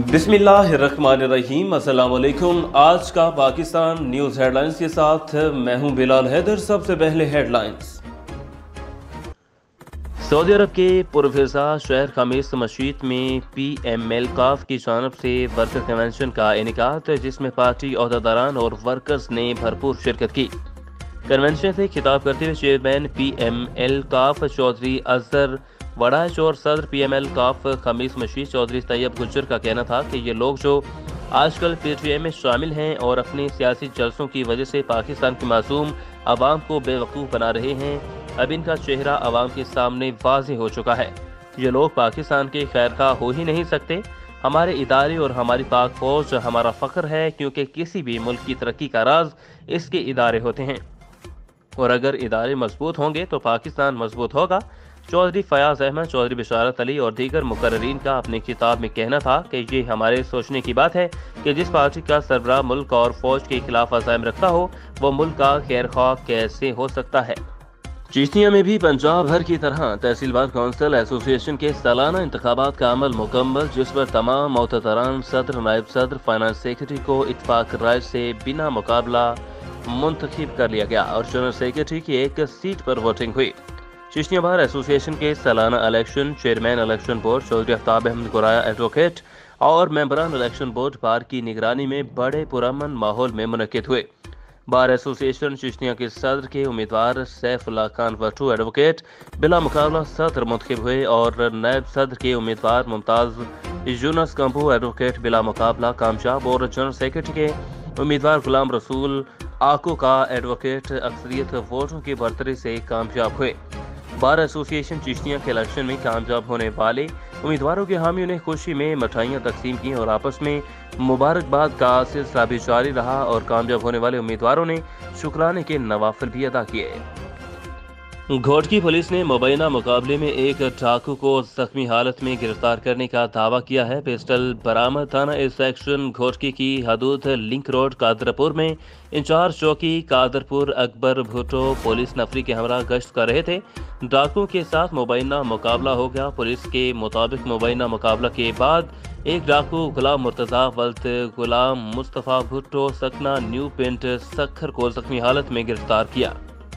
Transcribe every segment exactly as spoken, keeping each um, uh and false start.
बिस्मिल्लाहिर्रहमानिर्रहीम। अस्सलाम वालेकुम। आज का पाकिस्तान न्यूज़ हेडलाइंस के साथ मैं हूं बिलाल हैदर। सबसे पहले हेडलाइंस। सऊदी अरब के पुरफिजा शहर खमीस मस्जिद में पी एम एल काफ की जानिब से वर्कर कन्वेंशन का इनेकाद, जिसमें पार्टी ओहदेदारान और वर्कर्स ने भरपूर शिरकत की। कन्वेंशन से खिताब करते हुए चेयरमैन पी एम एल काफ चौधरी अजहर वड़ाइच और सदर पी एम एल काफ खमीस मस्जिद चौधरी तैयब गुज्जर का कहना था कि ये लोग जो आजकल पी टी आई में शामिल हैं और अपने सियासी जलसों की वजह से पाकिस्तान की मासूम आवाम को बेवकूफ़ बना रहे हैं, अब इनका चेहरा आवाम के सामने वाज़ेह हो चुका है। ये लोग पाकिस्तान के खैरखा हो ही नहीं सकते। हमारे इदारे और हमारी पाक फौज हमारा फ़ख्र है, क्योंकि किसी भी मुल्क की तरक्की का राज इसके इदारे होते हैं, और अगर इदारे मजबूत होंगे तो पाकिस्तान मजबूत होगा। चौधरी फयाज अहमद, चौधरी बिशारत अली और दीगर मुकर्ररीन का अपने किताब में कहना था कि ये हमारे सोचने की बात है कि जिस पार्टी का सरबराह मुल्क और फौज के खिलाफ अज़ाइम रखता हो, वो मुल्क का खैरख्वाह कैसे हो सकता है। चिश्तिया में भी पंजाब भर की तरह तहसीलवार काउंसिल एसोसिएशन के सालाना इंतखाबात का अमल मुकम्मल, जिस पर तमाम मोहतरम सदर, नायब सदर, फाइनेंस सेक्रेटरी को इत्तफाक राय से बिना मुकाबला मुंतखब कर लिया गया और जनरल सेक्रेटरी की एक सीट पर वोटिंग हुई। चिश्तिया बार एसोसिएशन के सालाना election chairman election board Chaudhry Aftab Ahmad Goraya advocate और मेंबरान इलेक्शन बोर्ड बार की निगरानी में बड़े पुरअमन माहौल में मुनक्किद हुए। बार एसोसिएशन चिश्तिया के सदर के उम्मीदवार सैफुल्लाह खान वट्टू एडवोकेट बिला मुकाबला सदर मुंतखब हुए और नायब सदर के उम्मीदवार मुमताज यूनुस कंबू एडवोकेट बिला मुकाबला कामयाब और जनरल सेक्रेटरी के उम्मीदवार गुलाम रसूल आको का एडवोकेट अक्सरियत वोटों की बढ़तरी से कामयाब हुए। बार एसोसिएशन चिश्तिया के इलेक्शन में कामयाब होने वाले उम्मीदवारों के हामियों ने खुशी में मिठाइयाँ तकसीम की और आपस में मुबारकबाद का सिलसिला भी जारी रहा और कामयाब होने वाले उम्मीदवारों ने शुक्राने के नवाफिल भी अदा किए। घोटकी पुलिस ने मुबैना मुकाबले में एक डाकू को जख्मी हालत में गिरफ्तार करने का दावा किया है। पिस्टल बरामद थाना सेक्शन घोटकी की हदूद लिंक रोड कादरपुर में इंचार्ज चौकी कादरपुर अकबर भुट्टो पुलिस नफरी के हमरा गश्त कर रहे थे। डाकू के साथ मुबैना मुकाबला हो गया। पुलिस के मुताबिक मुबैना मुकाबला के बाद एक डाकू गुलाम मुर्तजा वल्द गुलाम मुस्तफ़ा भुट्टो सकना न्यू पिंड सखर को जख्मी हालत में गिरफ्तार किया,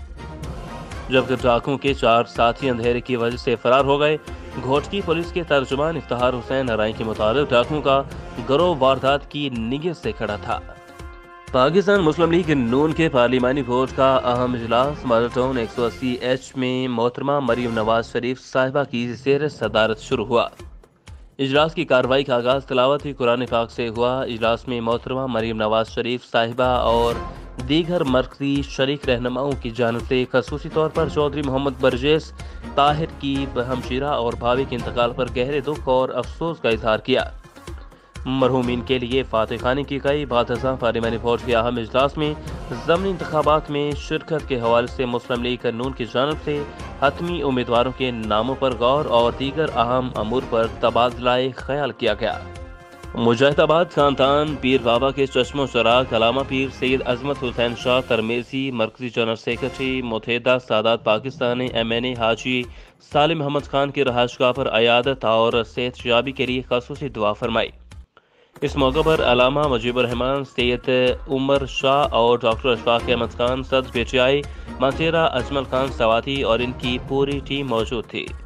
जबकि डाकुओं के चार साथी अंधेरे की वजह से फरार हो गए। घोटकी पुलिस के तर्जुमान इफ्तिखार हुसैन हराई के मुताबिक डाकुओं का गिरोह वारदात की नियत से खड़ा था। पाकिस्तान मुस्लिम लीग नून के पार्लिमानी बोर्ड का अहम इजलास मॉडल टाउन एक सौ अस्सी एच में मोहतरमा मरीम नवाज शरीफ साहिबा की ज़ेर सदारत शुरू हुआ। इजलास की कार्रवाई का आगाज़ तिलावत कुरान पाक से हुआ। इजलास में मोहतरमा मरीम नवाज शरीफ साहिबा और दीगर मरकजी शरीक रहनुमाओं की जानिब से खसूसी तौर पर चौधरी मोहम्मद बरजेस ताहिर की हमशीरा और भाभी के इंतकाल पर गहरे दुख और अफसोस का इजहार किया। मरहूमीन के लिए फातह खानी की गई। बाद अज़ां पार्लिमानी बोर्ड के अहम इजलास में ज़मनी इंतखाबात में शिरकत के हवाले से मुस्लिम लीग नून की जानिब से हतमी उम्मीदवारों के नामों पर गौर और दीगर अहम अमूर पर तबादला ख्याल किया गया। मुजाहिदाबाद खानदान पीर बाबा के चश्मो चराग अलामा पीर सैयद अजमत हुसैन शाह तरमेजी मरकजी general secretary Muttahida Sadat Pakistan M N A Haji Salim Ahmad Khan की रहायशगाह पर अयादत और सेहत याबी के लिए खसूसी दुआ फरमाई। इस मौके पर अलामा मुजीबुर रहमान, सैयद उमर शाह और डॉक्टर अशफाक अहमद खान, सदर P T I Machera Ajmal Khan Swati और इनकी पूरी टीम मौजूद थी।